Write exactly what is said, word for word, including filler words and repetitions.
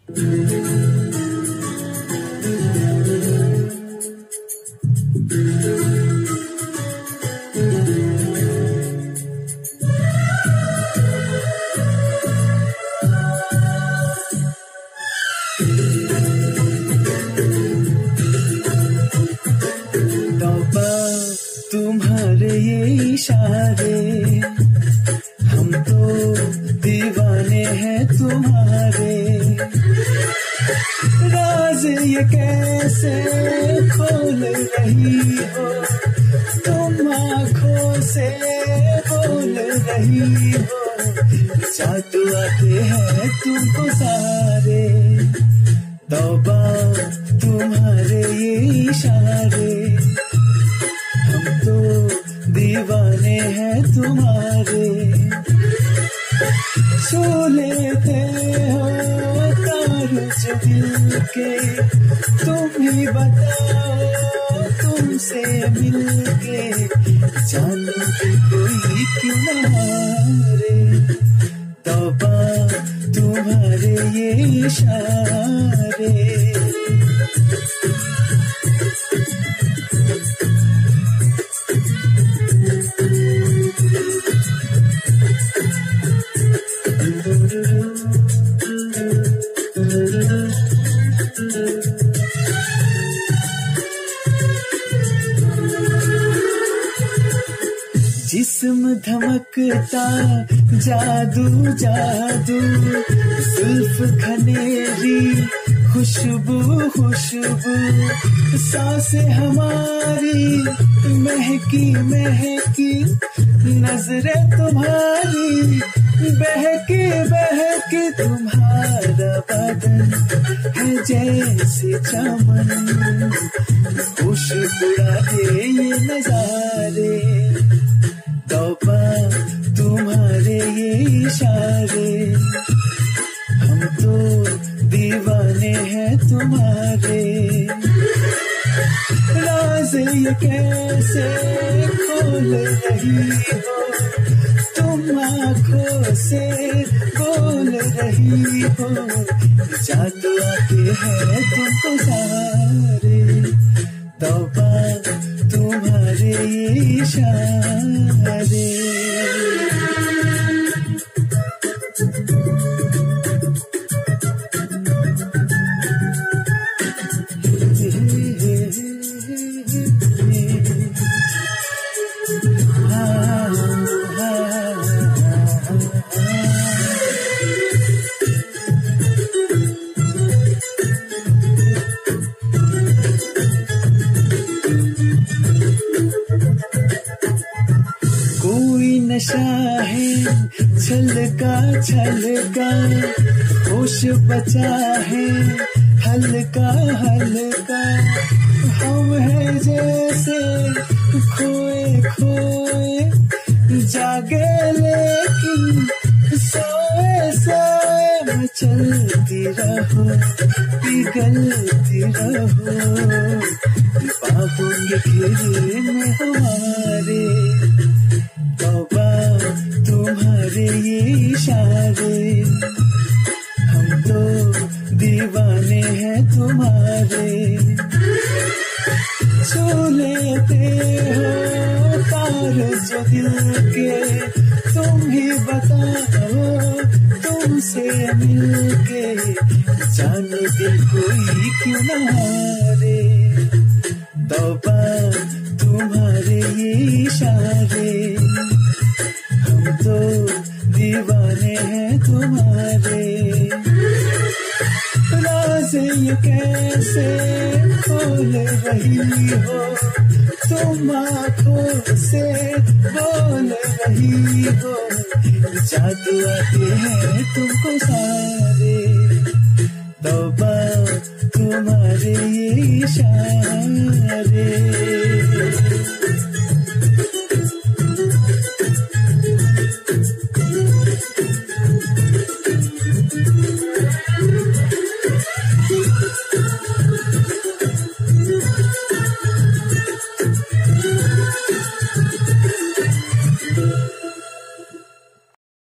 तुम्हारे ये इशारे, हम तो दीवाने हैं तुम्हारे। राज ये कैसे खोल रही हो, तुम आँखों से बोल रही हो। जादू आते हैं तुमको सारे, तौबा तुम्हारे ये इशारे, हम तो दीवाने हैं तुम्हारे। छू लेते हो तार जो दिल के, तुम ही बताओ तुमसे मिलके, जानो कि कोई क्यों न हारे। तौबा तुम्हारे ये इशारे। जिस्म धमकता जादू जादू, जुल्फ घनेरी खुशबू खुशबू, सांसें हमारी महकी महकी, नजरें तुम्हारी बहकी बहकी। तुम्हारा बदन है जैसे चमन, खुशबुड़ा दे ये नजारे। तौबा तुम्हारे ये इशारे, हम तो दीवाने हैं तुम्हारे। राज ये कैसे खोल रही हो, तुम आँखों से बोल रही हो। जादू आते हैं तुमको सारे, तौबा तुम्हारे ये इशारे। नशा है छलका छलका, होश बचा है हल्का हल्का। हम है जैसे खोए खोए, जागे लेकिन सोए सोए। मचलती रहो पिघलती रहो, बाहों के घेरे में हमारे। तौबा तुम्हारे ये इशारे, हम तो दीवाने हैं तुम्हारे। छू लेते हो तार जो दिल के, तुम ही बताओ तुमसे मिलके, जानो दिल कोई क्यों न हारे। तौबा तुम्हारे ये इशारे, हम तो दीवाने हैं तुम्हारे। राज ये कैसे खोल रही हो, तुम आँखों से बोल रही हो। जादू आते हैं तुमको सारे, तौबा तुम्हारे ये इशारे।